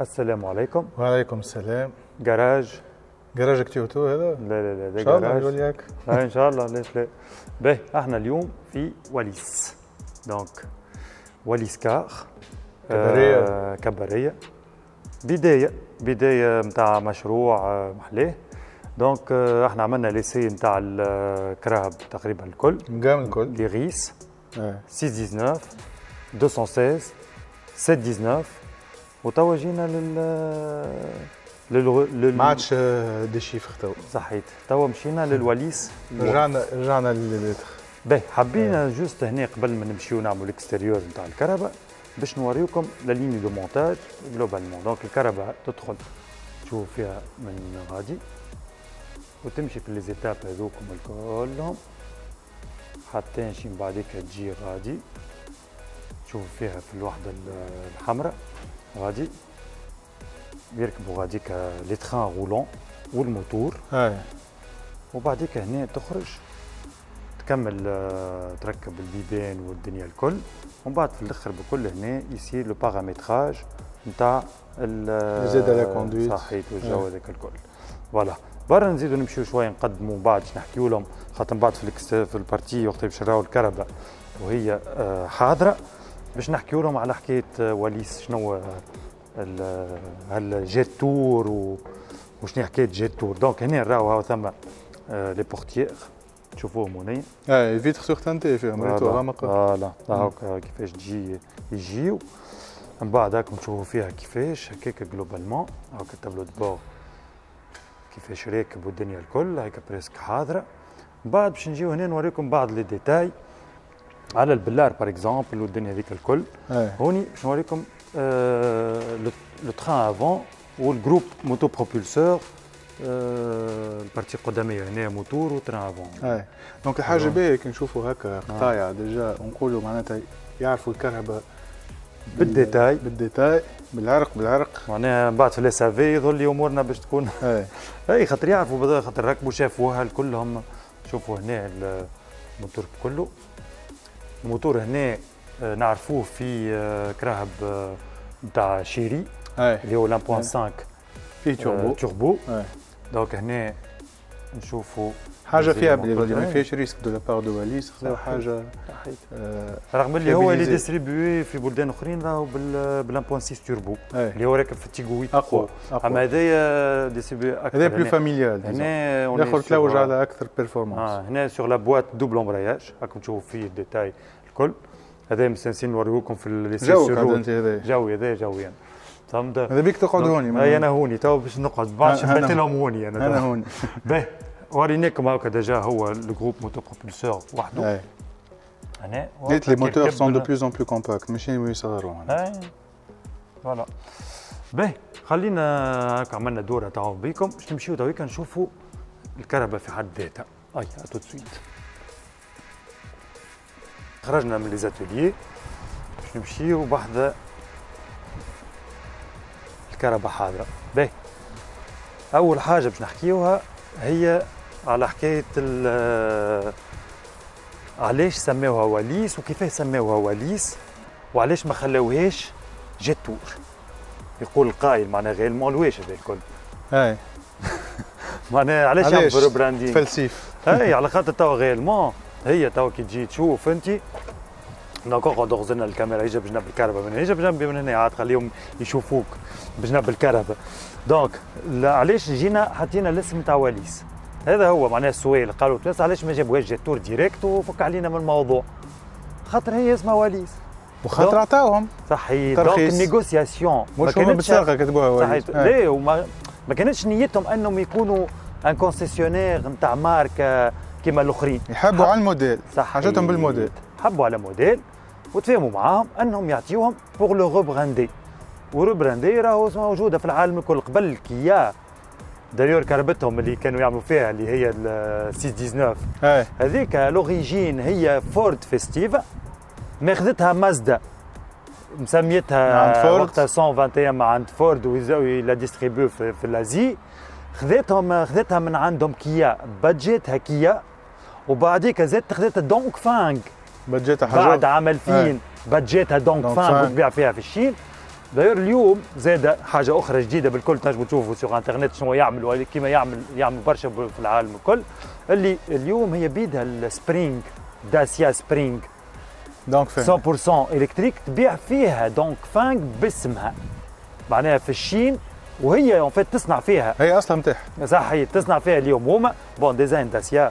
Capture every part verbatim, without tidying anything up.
السلام عليكم. وعليكم السلام. جراج جراجك توتو هذا؟ لا لا لا ده ان شاء جراج. الله يوليك. آه ان شاء الله. ليش لا. باهي احنا اليوم في وليس، دونك وليس كار كباريه. آه كباريه بدايه بدايه نتاع مشروع آه محلاه. دونك آه احنا عملنا ليسي نتاع الكراهب تقريبا الكل مقام الكل لي غيس اه. ستمية وتسعطاش مئتين وستة عشر سبعمية وتسعطاش وتوا جينا لل لل لل ما عادش دي شيفر تو. صحيت. توا مشينا للوليس. رجعنا رجعنا للليتر. باهي حبينا جوست هنا قبل ما نمشيو نعملوا الاكستيريور نتاع الكهرباء باش نوريوكم لا ليني دو مونتاج جلوبالمون. دونك الكهرباء تدخل تشوف فيها من غادي وتمشي في ليزيتاب هذوكم كلهم حتى نمشي من بعديك تجي غادي تشوف فيها في الوحده الحمراء غادي يركبوا غاديك لي تران رولون والموتور. اي. وبعديك هنا تخرج تكمل تركب البيبان والدنيا الكل، ومن بعد في الاخر بكل هنا يصير لو بارامتراج نتاع زيد لا كوندويت. صحيت والجو هذاك الكل. فوالا برا نزيدو نمشيو شويه نقدموا بعد نحكيو لهم، خاطر بعد في في البارتي وقت باش نراو الكهرباء وهي حاضره باش نحكيو لهم على حكايه وليس شنو الجيت تور وشنو حكايه جيت تور. دونك هنا نراو هاو ثم لي بورتيير تشوفوهم هنا. اي فيتر سور تانتي فيهم ريتو غامق. فوالا هاوك كيفاش تجي يجيو من بعد هاكم تشوفوا فيها كيفاش هكاك جلوبالمون. هاوك التابلو دو بور كيفاش راكب والدنيا الكل هيك بريسك حاضره. من بعد باش نجيو هنا نوريكم بعض لي ديتاي على البلار باغ اكزومبل والدنيا هذيك الكل. هوني باش نوريكم آه لو تران افون والجروب موتو بروبولسور آه البارتي القداميه هنا موتور وتران افون. اي دونك الحاجه باهيه كي نشوفوا هكا قطايع ديجا ونقولوا معناتها يعرفوا الكهرباء بالديتاي بالديتاي بالعرق بالعرق معناها من بعد في ليسافي يظل لي امورنا باش تكون اي اي خاطر يعرفوا خاطر ركبوا شافوها كلهم. شوفوا هنا الموتور كله. الموتور هنا نعرفوه في كراهب نتاع شيري اللي هو واحد فاصلة خمسة في توربو توربو. دونك هنا نشوفوا حاجه فيها بلي ما فيهاش ريسك دو لابار دو وليس. حاجه آه رغم اللي هو اللي ديستريبيوي في بلدان اخرين راهو بال واحد فاصلة ستة توربو اللي هو راكب في التيغويت اقوى. اما هذايا ديستريبيوي اكثر. هذا بلو فاميليال هنا ياخذ تلوج على اكثر بيرفورمانس. اه هنا سور لا بواط دوبل امبرياج راكم تشوفوا فيه الديتاي الكل. هذا مستنسين نوريوكم في لي جو هذا جوي هذا جوي فهمت. هذا بيك تقعد هوني. اي انا هوني تو باش نقعد بعد شفت لهم هوني انا انا هوني. باهي وريناكم هكا ديجا هو الجروب موتو بروبولسور وحده. هنا قلت لي موتور سون دو بلوس اون بلو كومباكت ماشي يصغروا هنا. اي فوالا. باهي خلينا هكا عملنا دوره تاعو بيكم باش نمشيو تويكا نشوفوا الكهرباء في حد ذاتها. اي اتو سويت خرجنا من لي زاتوليي باش نمشيو بحذا الكهرباء حاضره. باهي اول حاجه باش نحكيوها هي على حكايه علاش سماوها وليس وكيفاه سماوها وليس وعلاش ما خلاوهاش جيت تور. يقول القائل معناها غير المولواش هذا الكل. اي معناها علاش يعملوا براندين فلسيف. اي على خاطر توا غيرمون هي توا كي تجي تشوف انت دونك اقعد اغزلنا الكاميرا يجي بجنب الكهرباء من هنا يجي بجنب من هنا عاد خليهم يشوفوك بجنب الكهرباء. دونك علاش جينا حطينا الاسم تاع وليس هذا هو معناه السؤال. قالوا بس علاش ما جابوهاش جيت تور ديريكت وفك علينا من الموضوع. خاطر هي اسمها وليس وخاطر عطاوهم صحيح. دونك النيغوسياسيون مش هما بالسرقه كتبوها وليس. لا وما ما كانتش نيتهم انهم يكونوا ان كونسيسيونير نتاع ماركه كيما الاخرين. يحبوا على الموديل. حاجتهم بالموديل. حبوا على موديل وتفاهموا معاهم انهم يعطيوهم بور لو روبراندي. وروبراندي راهو موجوده في العالم الكل. قبل كيا دايور كربتهم اللي كانوا يعملوا فيها اللي هي ستمية وتسعطاش هذيك لوريجين هي فورد فيستيفا ماخذتها مازدا مسميتها وقتها مية وواحد وعشرين مع عند فورد ولا ديستريبيو في, في الازي. خذتهم خذتها من عندهم كيا بادجيتها كيا وبعديك زادت خذتها دونك فانغ بادجيتها حاجه بعد عام ألفين بادجيتها دونك فانغ وتبيع فيها في الشين. داير اليوم زاد حاجه اخرى جديده بالكل تنجموا تشوفوا سوغ انترنت شنو يعملوا كيما يعمل يعمل برشا في العالم الكل. اللي اليوم هي بيدها السبرينغ داسيا سبرينغ دونك مية بالمية الكتريك تبيع فيها دونك فانغ باسمها معناها في الشين وهي اون فيت تصنع فيها هي اصلا نتاعها صح هي تصنع فيها اليوم هما بون ديزاين داسيا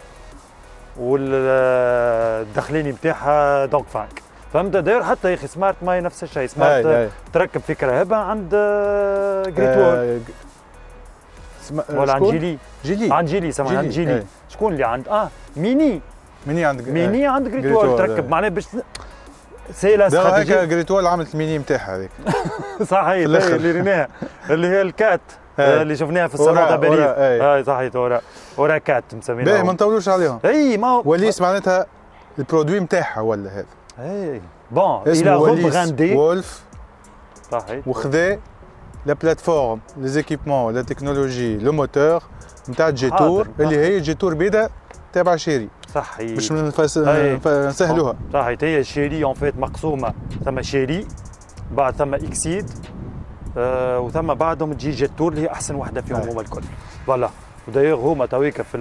والداخليني نتاعها دونك فانغ فهمت. داير حتى يا اخي سمارت ماي نفس الشيء سمارت هاي هاي. تركب فكره هبه عند جريتوال آه سم... ولا عند جيلي جيلي عند جيلي سامع عند جيلي هاي. شكون اللي عند اه ميني ميني عند ميني عند جريتوال تركب معناها باش سي لا استراتيجيه هيك جريتوال عملت الميني نتاعها هذيك صحيح اللي ريناها اللي هي الكات اللي شفناها في الصالون تاع باريس هاي صحيح ورا ورا كات مسمينها باهي ما نطولوش عليهم اي ما وليس معناتها البرودوي نتاعها ولا هذا اي بون الى غوبراندي وولف صحيح وخذا لا بلاتفورم لي زيكيبمون لا تكنولوجي لو موتور نتاع جيتور اللي هي جيتور بيضاء تابع شيري صحيح باش نسهلوها صحيح. هي شيري اون فيت مقسومه ثم شيري بعد ثم اكسيد آه وثم بعدهم تجي جيتور اللي هي احسن وحده فيهم هما الكل فوالا. ودايوغ هما تويكا في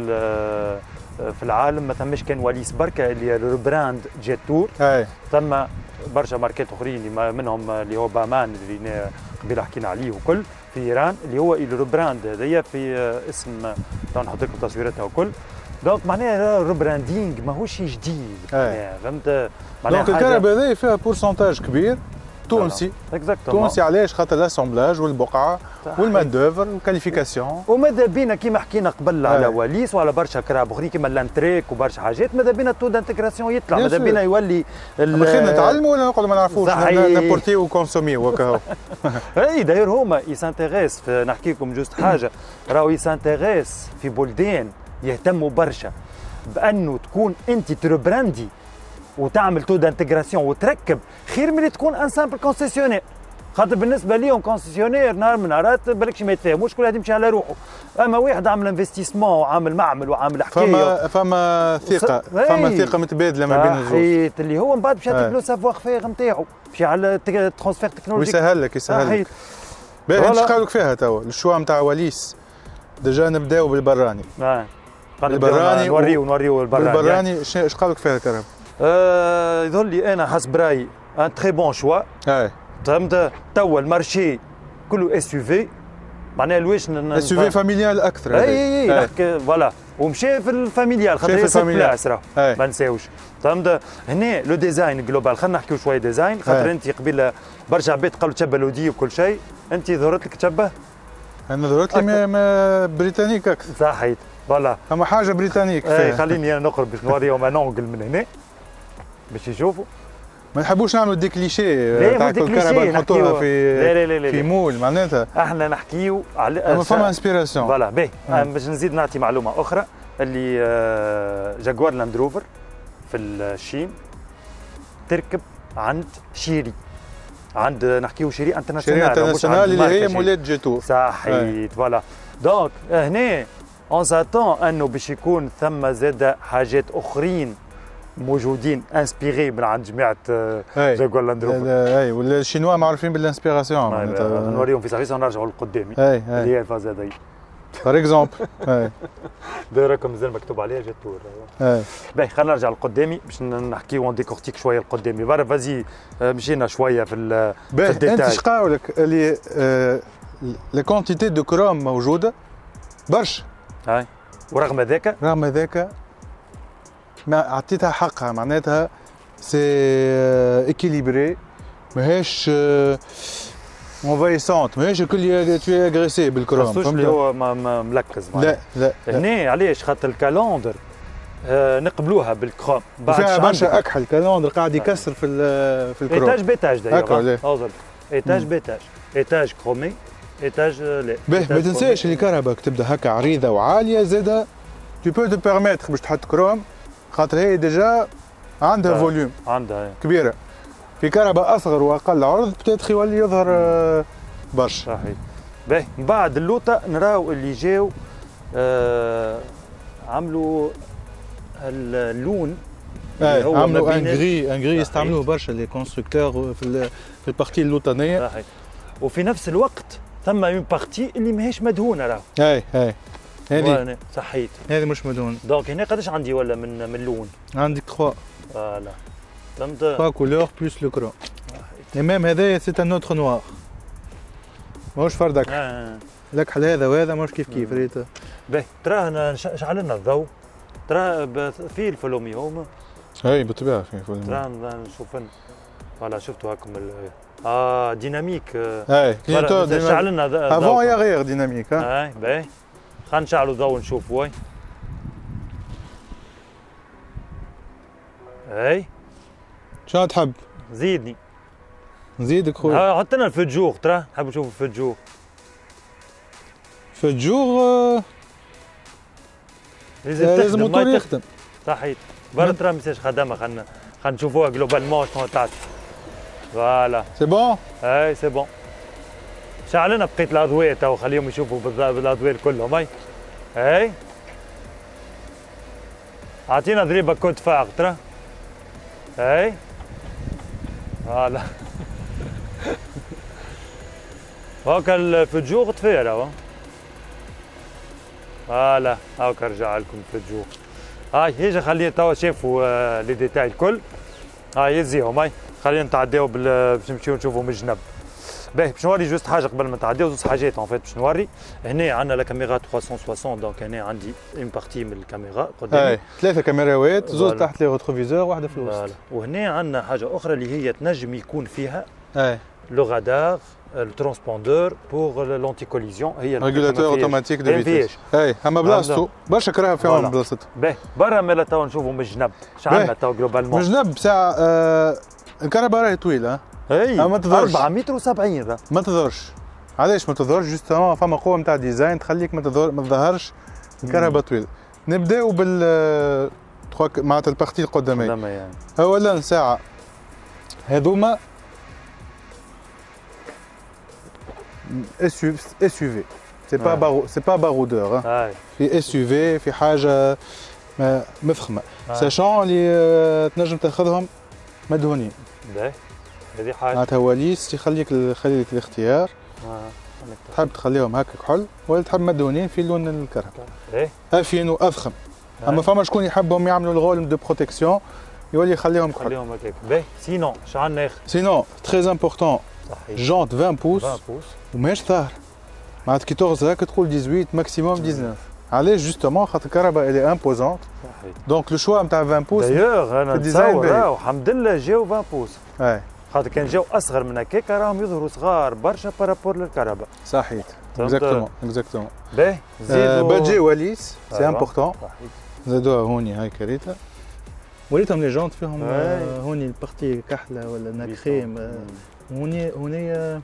في العالم ما ثماش كان وليس بركه اللي هي البراند جيتور ثم برشا ماركات اخرين منهم اللي هو بامان اللي قبيله حكينا عليه وكل في ايران اللي هو البراند هذايا في اسم نحط لكم تصويرتها وكل دونك معناها الريبراندينغ ماهوش شيء جديد فهمت. دونك الكهرباء هذه فيها بورسنتاج كبير تونسي تونسي علاش خاطر الاسامبلاج والبقعه والمان دوفر والكاليفيكاسيون وماذا بينا كيما حكينا قبل على وليس وعلى برشا كراب اخرين كيما لانتريك وبرشا حاجات ماذا بينا التو دانتيغراسيون يطلع ماذا بينا يولي خلينا نتعلموا ولا نقعدوا ما نعرفوش نابورتيو وكونسوميو هكا اي داير هما يسانتيغيس نحكي لكم جوست حاجه راهو يسانتيغيس في بلدان يهتموا برشا بانه تكون انت تربراندي وتعمل تو دانتيغراسيون وتركب خير من اللي تكون ان سامبل كونسيسيونير خاطر بالنسبه ليهم كونسيسيونير نهار من نهارات بالكش ما يتفاهموش كل واحد يمشي على روحه. اما واحد عامل انفستيسمون وعامل معمل وعامل حكايه فما فما ثقه فما ثقه متبادله ما بين الزوج اللي هو من بعد باش يعطيك لو سافوار فيغ نتاعو باش على ترانسفير تكنولوجي ويسهل لك يسهل لك. باهي ايش قالوا لك فيها توا الشوا نتاع وليس ديجا نبداو بالبراني اه البراني نوريو نوريو البراني البراني ايش قالوا لك فيها الكهرباء؟ أه يظهر لي انا حسب رايي ان تري بون شوا اي فهمت. توا المارشي كله اس يو في معناها لويش اس يو في فاميليال اكثر اي اي اي فوالا ومشى في الفاميليال خاطر هي ست بلاص راه ما نساوش فهمت. هنا لو ديزاين جلوبال خلينا نحكيو شويه ديزاين خاطر انت قبيله برشا عباد قالوا تشبه لودي وكل شيء انت ظهرت لك تشبه انا ظهرت لي بريطانيك اكثر صحيت فوالا اما حاجه بريطانيك اي خليني انا نقرب باش نوريهم ان اونجل من هنا باش يشوفوا ما نحبوش نعملوا دي كليشيه تاع الكهرباء نحطوها في لا لا لا لا في مول معناتها احنا نحكيو على اما فما انسبيراسيون فوالا باهي باش نزيد نعطي معلومه اخرى اللي جاكوار لاند روفر في الشين تركب عند شيري عند نحكيو شيري انترناسيونال شيري انترناسيونال اللي هي مولات جيتور صحيت فوالا. دونك هنا اون ساتون انه باش يكون ثم زاد حاجات اخرين موجودين انسبيري من عند جماعه جاكوار لاند روفر اي ولا الشينوا معروفين بالانسبيراسيون نوريهم في سيرفيس ونرجعوا لقدامي اللي هي الفاز هذه بار اكزومبل اي دايركم مازال مكتوب عليها جاتور اي باهي خلينا نرجع لقدامي باش نحكيو ونديكورتيك شويه لقدامي برا فازي مشينا شويه في الديتاي. انت اش قالوا لك اللي لا كونتيتي دو كروم موجوده برشا اي ورغم ذاك رغم ذاك ما عطيتها حقها معناتها سي اكيليبري ماهيش انفايسونت ماهيش الكل تو اغريسي بالكروم فهمت اللي هو ملكز لا لا هنا علاش خاطر الكالندر آه نقبلوها بالكروم فيها برشا اكحل الكالندر قاعد يكسر في في الكروم ايتاج بيتاج دايوغ اوصل ايتاج بيتاج ايتاج كرومي ايتاج لا باهي ما تنساش اللي كهرباء تبدا هكا عريضه وعاليه زاده تو بو تو بيرميتر باش تحط كروم خاطر هي ديجا عندها فوليوم عندها كبيره. في كهرباء اصغر واقل عرض بتاتخ يولي يظهر برشا صحيح. باهي من بعد اللوطه نراو اللي جاو آه عملوا اللون اللي هو عملوا ان غري ان غري يستعملوه برشا لي كونستركتور في في البارتي اللوطانيه صحيح. وفي نفس الوقت ثم اون بارتي اللي ماهيش مدهونه راهو. اي اي هذه صحيت. هذه مش مدهونه. دونك هنا قداش عندي ولا من من لون؟ عندك ثلاثة. فوالا. فهمت؟ ثلاثة كولور بلوس لو كروم. اي ميم هذايا سي ان اوتر نوار. ماهوش فردك. آه. الكحل هذا وهذا ماهوش كيف كيف ريت. باهي تراه شعل لنا الضوء. ترى في الفلومي هما. اي بالطبيعه في الفلومي. ترى نشوف فوالا شفتوا هاكم اه ديناميك. اي شعل لنا الضوء. افون يا غير ديناميك. اي باهي خلينا نشعلوا ضوء نشوفوا. اي شنو تحب؟ زيدني. نزيدك خويا. حط لنا الفجور ترى نحب نشوف الفجور. فجور لازم الموتور يخدم. صحيح. برا ترى ميساج خدمه خلينا خلينا نشوفوها جلوبالمون شنو تعطي. فوالا. سي بون؟ اي سي بون. شعل لنا بقيت الاضويه تو خليهم يشوفوا بالاضويه كلهم. اي اي اعطينا ضريبه كود فاغ ترى. اي فوالا. هاكا الفجور طفي راهو. فوالا هاكا رجع لكم الفجور. هاي هيجا خلينا توا شافوا لي ديتاي الكل. هاي يزيهم. هاي خلينا نتعداو باش نمشيو نشوفوا من الجنب. باهي باش نوري جوست حاجه قبل ما نتعداو زوج حاجات اون فيت باش نوري. هنا عندنا لا كاميرا ثلاثمية وستين دونك هنا عندي اون بارتي من الكاميرا قدامي. اي ثلاثه كاميراوات زوج تحت لي روتروفيزور واحده في الوسط. وهنا عندنا حاجه اخرى اللي هي تنجم يكون فيها اي لو رادار الترونسبوندور بوغ لونتي كوليزيون هي ريغولاتور اوتوماتيك دو فيتيس. اي اما بلاصتو برشا كراها فيهم بلاصتها. باهي برا مالا تو نشوفوا من الجنب شعلنا تو جلوبالمون. من الجنب ساعه آه الكهرباء راهي طويله. اي ما تظهرش أربعة متر وسبعين راه ما تظهرش. علاش ما تظهرش؟ جوستومون فما قوه نتاع ديزاين تخليك ما تظهر ما تظهرش الكهرباء طويله. نبداو بال معناتها البارتي القداميه. يعني. اولا ساعه هذوما اس يو في سي با بارو سي با بارودور في اس يو في في حاجه مفخمه ساشون اللي تنجم تاخذهم مدهونين. باهي هذه حاجه معناتها وليس يخليك يخلي لك الاختيار. اه تحب تخليهم هكا كحل ولا تحب مدهونين في لون الكهرباء. ايه افين وافخم. اما فما شكون يحبهم يعملوا الغولم دو بروتيكسيون يولي يخليهم كحل. خليهم هكاك. باهي سينون شعلنا اخر. سينون تري امبورتون جونت عشرين بوس عشرين بوس وماهيش ظاهر. معناتها كي تغزل هكا تقول ثمانية عشر ماكسيموم تسعة عشر. علاش جوستومون خاطر الكهرباء اللي امبوزونت. دونك لو شوا نتاع عشرين بوس. دايوغ انا نتصور راهو الحمد لله جاو عشرين بوس. اي خاطر كان جاو اصغر من هكاك راهم يظهروا صغار برشا بارابور للكهرباء. صحيت اكزاكتومون اكزاكتومون. باهي زيدوا بادجي وليس سي امبورتون. زادوها هوني هاي كريتا وريتهم لي جونت فيهم هوني البارتي كحله ولا نكريم. هوني هوني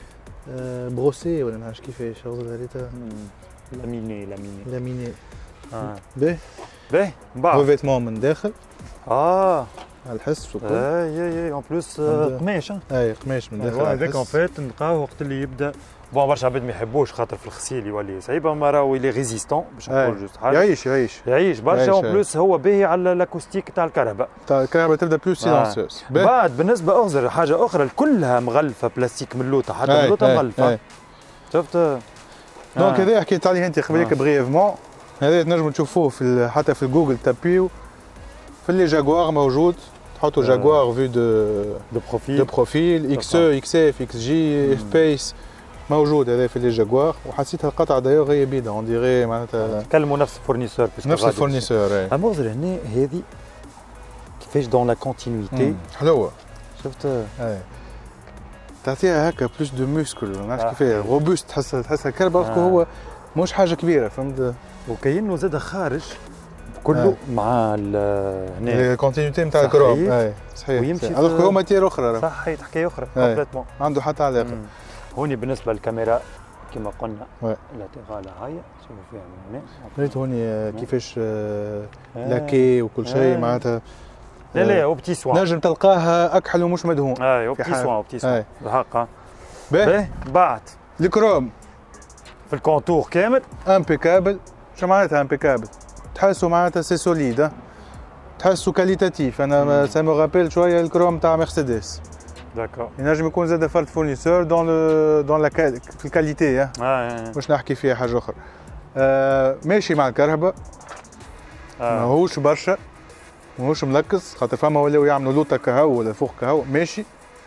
بروسي ولا ما نعرفش كيفاش غزل ريتها. لاميني لاميني لاميني. اه باهي باهي من بعد ريفيتمون من داخل. اه على الحس وكل. اي اي اي اون بلوس قماش. اي قماش من داخل. هذاك اون فيت نلقاوه وقت اللي يبدا بون برشا عباد ما يحبوش خاطر في الغسيل يولي صعيب اما راهو يلي ريزيستون باش نقول جوست حاجه. يعيش يعيش يعيش برشا اون بلوس هو باهي على الاكوستيك تاع الكهرباء. تاع الكهرباء تبدا بلوس سيلونسيوس. بعد بالنسبه اغزر حاجه اخرى كلها مغلفه بلاستيك ملوطه حتى ملوطه مغلفه. شفت دونك هذا حكيت عليه انت قبيلك بريفمون. هذا تنجموا تشوفوه في حتى في جوجل تابيو في اللي جاكوار موجود. تحطوا جاكوار في دو دو بروفيل دو بروفيل اكس او اكس اف اكس جي اف بيس موجود هذا في لي جاكوار. وحسيتها القطعه دايوغ هي بيضاء اون ديغي معناتها تكلموا نفس الفورنيسور نفس الفورنيسور. اي اما غزر هنا هذه كيفاش دون لا كونتينيتي حلوه. شفت اي تعطيها هكا بلوس دو موسكل ما نعرفش كيفاه روبوست تحس تحسها الكهرباء باسكو هو مش حاجه كبيره فهمت. وكاينه زاد خارج كله آه. مع هنا الكونتينيتي نتاع الكروم. اي صحيح ويمشي الوغ هو ماتير اخرى. صحيح حكايه اخرى كومبليتمون ما عنده حتى علاقه. هوني بالنسبه للكاميرا كما قلنا لاتيغال هاي شوفوا فيها من هنا. ريت هوني كيفاش لاكي وكل شيء معناتها. لا لا وبتي سوان نجم تلقاه اكحل ومش مدهون. اي وبتي سوان وبتي سوان بالحق. باهي بعد الكروم في الكونتور كامل امبيكابل. شو معناتها امبيكابل؟ تحسوا معناتها سي سوليد. تحسوا كاليتاتيف. انا سا مو رابيل شويه الكروم تاع مرسيدس داكور ينجم يكون زاد فرد فورنيسور دون لو دون لا في الكاليتي اه مش نحكي فيها حاجه اخرى. آه ماشي مع الكهرباء آه. ماهوش برشا ماهوش ملكس خاطر فما ولاو يعملوا لوطه كهو ولا فوق كهو ماشي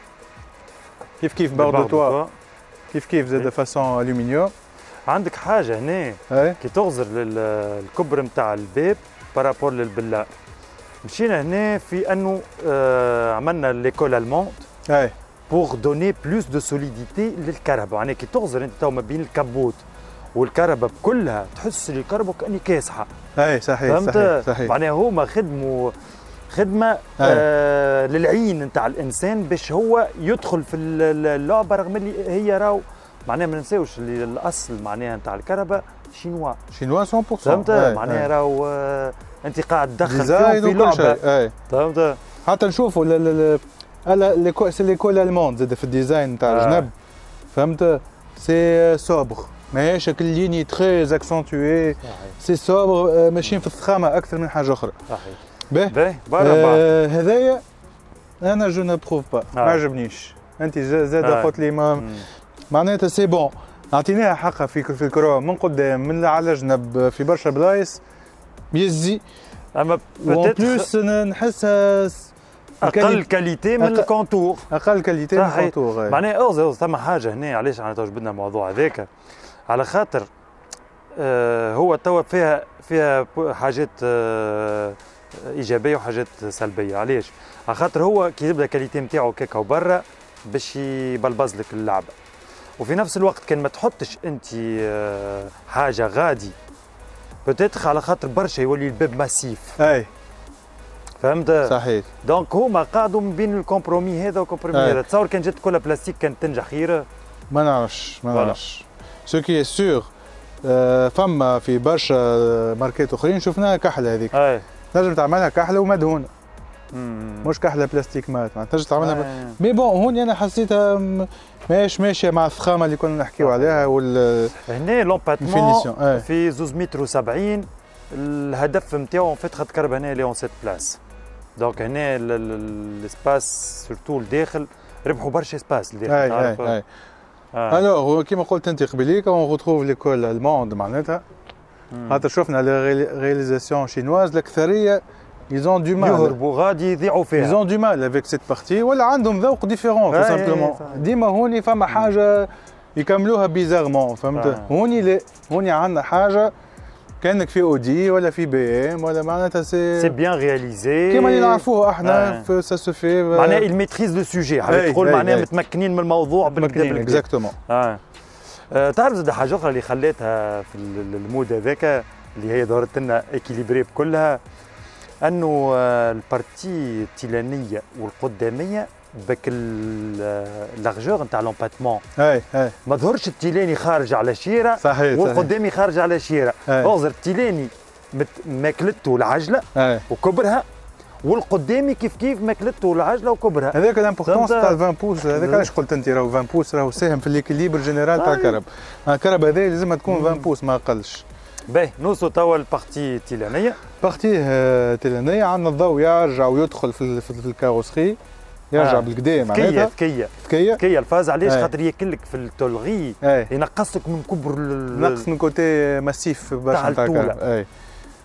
كيف كيف بارد توا كيف كيف زاد فاسون الومنيوم. عندك حاجه هنا كي تغزر الكبر نتاع الباب بارابور للبلار مشينا هنا في انه آه عملنا ليكول الموند اي بور دوني بلوس دو سوليديتي للكهرباء يعني كي تغزر انت تو ما بين الكبوت والكهرباء كلها تحس الكهرباء كاني كاسحه. اي صحيح صحيح صحيح معناها هما خدموا خدمه آه للعين نتاع الانسان باش هو يدخل في اللعبه رغم اللي هي راهو معناها ما ننساوش اللي الاصل معناها نتاع الكهرباء شينوا شينوا مية بالمية فهمت معناها راهو آه انت قاعد تدخل فيهم في لعبه فهمت حتى نشوفوا لا سي ليكول الموند زاد في الديزاين نتاع الجنب فهمت سي صابغ ماهيش هاك الليني تري اكسونتوي سي صابغ ماشيين في الثخامه اكثر من حاجه اخرى صحيح باهي آه هذايا انا جو نبروف با ما عجبنيش انت زاد قلت لي ما معناتها سي بون اعطيناها حقها في في الكرة من قدام من على جنب في برشا بلايص يزي اما بلوس نحسها اقل كاليتي من الكونتور اقل كاليتي من الكونتور معناها اوز ثم حاجه هنا علاش انا تو جبدنا الموضوع هذاك على خاطر آه هو توا فيها فيها حاجات آه ايجابيه وحاجات سلبيه علاش على خاطر هو كي يبدا الكاليتي نتاعو كيكا وبرا باش يبلبز لك اللعبه وفي نفس الوقت كان ما تحطش انت آه حاجه غادي بتتخ على خاطر برشا يولي الباب ماسيف اي فهمت صحيح دونك هما قاعدوا من بين الكومبرومي هذا والكومبرومي هذا تصور كان جات كلها بلاستيك كانت تنجح خير ما نعرفش ما نعرفش سو كي سور فما في برشا ماركات اخرين شفناها كحله هذيك تنجم تعملها كحله ومدهونه مش كحله بلاستيك مات ما تنجم تعملها مي بون هون انا حسيتها ماهيش ماشيه مع الفخامه اللي كنا نحكيو عليها وال هنا لومباتمون في زوز متر وسبعين الهدف نتاعو فات خاطر كرب هنا لي اون سيت بلاس دونك هنا الاسباس سورتو الداخل ربحوا برشا اسباس الداخل تعرف اي اي الوغ كيما قلت انت قبيليك اون روتروف ليكول الموند معناتها خاطر شفنا لي رياليزاسيون شينواز الاكثريه ils ont du mal يهربوا غادي يضيعوا فيها ils ont du mal avec cette partie ولا عندهم ذوق ديفيرون تو سامبلومون ديما هوني فما حاجه يكملوها بيزارمون فهمت هوني لا هوني عندنا حاجه كانك في اودي ولا في بي ام ولا معناتها سي سي بيان رياليزي كيما اللي نعرفوه احنا في سا سو في معناها il maîtrise le sujet حبيت تقول معناها متمكنين من الموضوع بالكدا بالكدا اكزاكتومون اه تعرف زاد حاجه اخرى اللي خلاتها في المود هذاك اللي هي دارت لنا اكيليبري بكلها انه البارتي التيلانيه والقداميه بك اللارجور نتاع لومباتمون اي اي ما ظهرش التيلاني خارج على شيره صحيح والقدامي خارج على شيره اغزر التيلاني ماكلته العجله أي. وكبرها والقدامي كيف كيف ماكلته العجله وكبرها هذاك الامبورطونس تاع عشرين بوس هذاك علاش قلت انت راهو عشرين بوس راهو ساهم في ليكيليبر جينيرال تاع الكهرباء الكهرباء هذه لازمها تكون عشرين بوس ما اقلش باهي نوصلوا توا البارتي التيلانيه بارتي التيلانيه عندنا الضوء يرجع ويدخل في في الكاروسري يرجع آه. بالكدا معناتها ذكيه ذكيه ذكيه الفاز علاش خاطر ياكلك في التولغي ينقصك من كبر نقص من كوتي ماسيف برشا تاع الكهرباء اي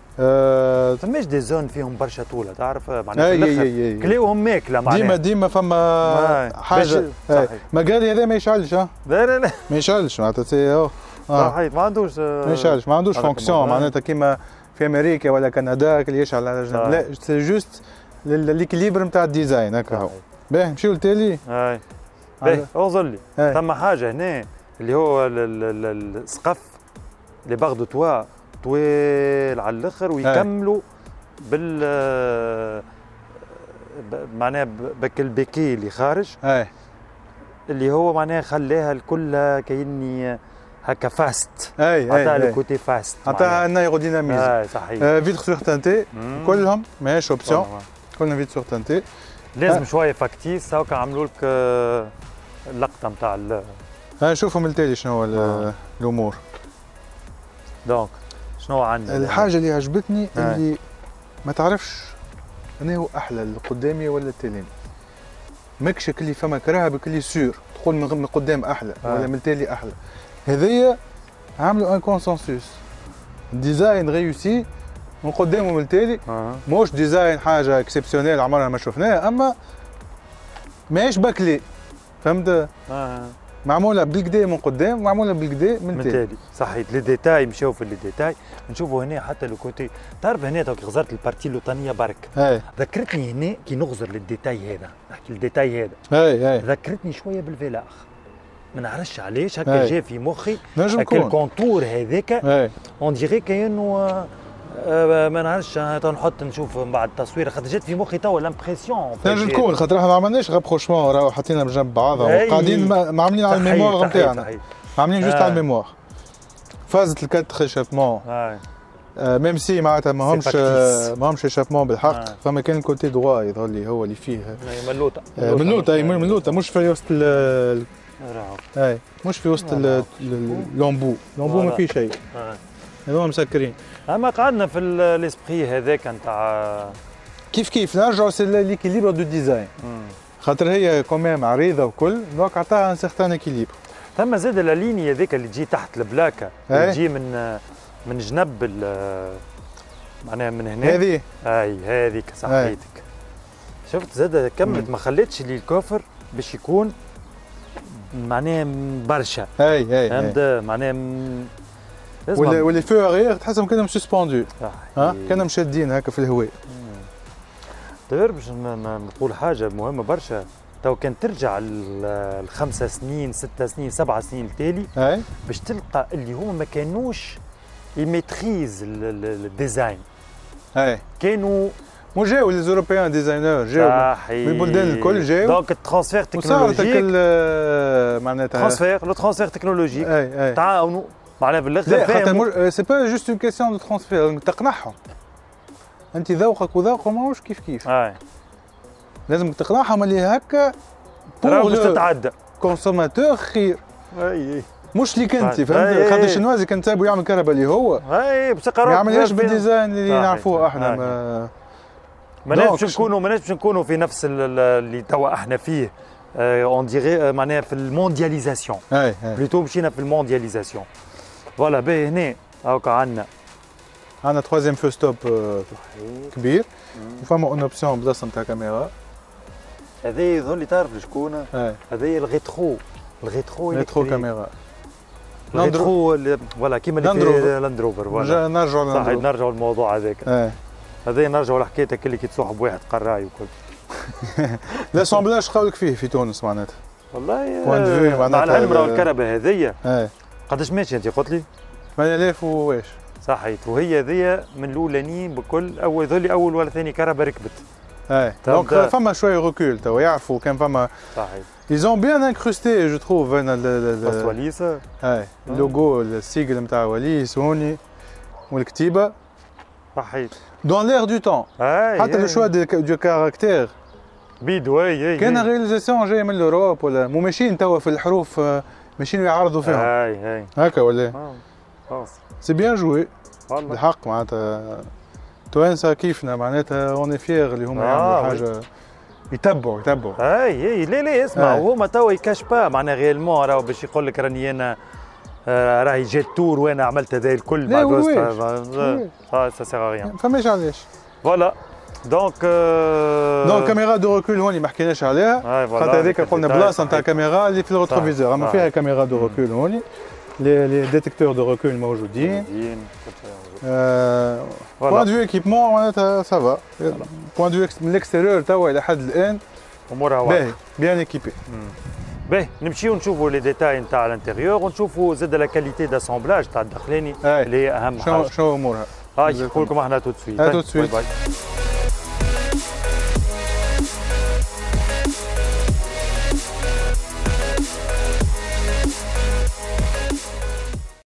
أه فماش دي زون فيهم برشا طوله تعرف معناتها كلاوهم ماكله معناتها ديما ديما فما حاجه مقالي هذا ما يشعلش ها لا لا لا ما يشعلش معناتها سي صحيح ما عندوش ما يشعلش ما عندوش فونكسيون معناتها كيما في امريكا ولا كندا اللي يشعل على جنب لا سي جوست ليكيليبر نتاع الديزاين هكا باهي نمشيو للتالي اي باهي اوصل لي ثم حاجه هنا اللي هو السقف لي باغ دو توا طويل على الاخر ويكملوا بال معناها بك البيكي اللي خارج اي اللي هو معناها خلاها الكل كاني هكا فاست اي عطاها الكوتي فاست عطاها النيروديناميزم اي صحيح فيتر سور تانتي كلهم ماهيش اوبسيون كلهم فيتر سور تانتي لازم شويه فاكتيس هاكا عملوا لك اللقطه نتاع ها نشوفوا من التالي شنو هو الامور دونك شنو عندنا الحاجه اللي عجبتني اللي ما تعرفش انا هو احلى القدامي ولا التالي ماكش اللي فما كراهه بكلي سور تقول من قدام احلى ولا من التالي احلى. هذيا عملوا ان كونسنسوس ديزاين ريوسي من قدام ومن التالي. آه. موش ديزاين حاجه اكسبسيونيل عمرنا ما شفناها، اما ماهيش بكلي فهمت. آه. معموله بالكدا من قدام ومعموله بالكدا من التالي. صحيح لي ديتاي مشاو في لي ديتاي. نشوفوا هنا حتى لو كوتي تعرف هنا توك غزرت البارتي اللوطانيه برك. اي ذكرتني هنا كي نغزر للديتاي هذا نحكي الديتاي هذا. اي اي ذكرتني شويه بالفيلاغ. ما نعرفش علاش هكا جا في مخي نجم هكا الكونتور هذاك اون ديغي كانه ما نعرفش نحط نشوف من بعد التصوير خاطر جات في مخي توا لامبرسيون. نجم تكون خاطر احنا ما عملناش غابروشمون راهو حطينا بجنب بعضها وقاعدين ما عاملين على الميموار نتاعنا. عاملين جوست على الميموار. فازة الكاتر ايشابمون ميم سي معناتها ماهمش ماهمش ايشابمون بالحق. فما كان الكوتي دغوا يظهر لي هو اللي فيه ملوطه ملوطه اي ملوطه مش في وسط ال اي مش في وسط اللومبو لومبو ما فيه شيء هذوما مسكرين. اما قعدنا في الاسبري هذاك نتاع كيف كيف نرجعوا سي ليكيليبر دو ديزاين خاطر هي كوميم عريضه وكل دونك عطاها ان سيغتان اكيليبر. ثم زاد لا ليني هذيك اللي تجي تحت البلاكه اللي تجي من من جنب معناها من هنا هذه اي هذيك صحيتك. شفت زاد كملت ما خليتش لي الكوفر باش يكون معناها برشا. اي اي فهمت معناها ولا ولا فو اغيير تحسهم كانهم سسبوندو ها كانهم شادين هكا في الهواء. داير باش نقول حاجه مهمه برشا تو كان ترجع الخمسة سنين ستة سنين سبعة سنين التالي باش تلقى اللي هما ما كانوش يميتريز الديزاين. اي كانوا مو جاو لي زوروبيان ديزاينر جاو من البلدان الكل جاو دونك الترانسفير تكنولوجيك معناتها ترانسفير لو ترانسفير تكنولوجيك تعاونوا معناها بالاخر. لا خاطر سي با جوست اون كيسيون دو ترانسفير تقنعهم انت ذوقك وذوقهم ماهوش كيف كيف. اي لازم تقنعهم اللي هكا بور باش تتعدى كونسوماتور خير. اي مش ليك انت فهمت خاطر الشنوازي كان تسابو يعمل كهرباء اللي هو اي بس ما يعملهاش بالديزاين اللي نعرفوه احنا. ما ماناش باش نكونوا ماناش باش نكونوا في نفس اللي توا احنا فيه اون ديغي معناها في الموندياليزاسيون. اي بلوتو مشينا في الموندياليزاسيون. فوالا باهي هنا هاكا عندنا عندنا تخوازيام فو ستوب كبير وفما اون اوبسيون بلاصه نتاع كاميرا. هذا يظهر لي تعرف لشكون؟ هذايا الغيترو الغيترو ريترو كاميرا الغيترو فوالا كيما اللي في لاند روفر. فوالا نرجعوا صح نرجعوا للموضوع هذاك. هذايا نرجعوا لحكايتك اللي كي تصاحب بواحد قراي وكل. لاسومبلاج قولك فيه في تونس معناتها والله مع العلم راهو الكهرباء هذيا قداش ماشي انت قلت لي؟ ثمانية آلاف وواش صحيت وهي ذي من الاولانيين بكل اول ذولي اول ولا ثاني كهرباء ركبت. اي دونك فما شويه ريكول توا يعرفوا كان فما صحيح ils ont bien incrusté je trouve بس وليس اي اللوجو السيجل نتاع وليس هوني والكتيبه صحيت دون لير دو تون حتى لو شوا دو كاركتير بيدو اي اي كان رياليزاسيون جايه من الاوروب ولا مو ماشيين توا في الحروف ماشيين يعرضوا فيهم. اي اي هكا ولا خلاص سي بيان جوي بالحق معناتها توانسه كيفنا معناتها اوني فيغ اللي هما يعملوا حاجه يتبعوا يتبعوا. اي اي لا لا اسمع هما توا يكاش با معناها ريالمون راهو باش يقول لك راني انا راهي جات تور وانا عملت هذا الكل مع دوست سا سيغ ريان فماش علاش. فوالا دونك دونك كاميرا دو ريكول هوني ما حكيناش عليها خاطر هذيك قلنا بلاصه نتاع كاميرا اللي في الروتروفيزور اما فيها كاميرا دو ريكول هوني لي ديتيكتور دو ريكول موجودين. بوان دو ايكيبمون معناتها سافا بوان دو من الاكستيريور توا الى حد الان امورها واضحه باهي بيان ايكيبي. باهي نمشيو نشوفوا لي ديتاي نتاع الانتيريور ونشوفوا زاد لا كاليتي داسامبلاج تاع الداخلاني اللي هي اهم حاجه. شنو امورها؟ هاي نقول لكم احنا تو سويت. تو سويت.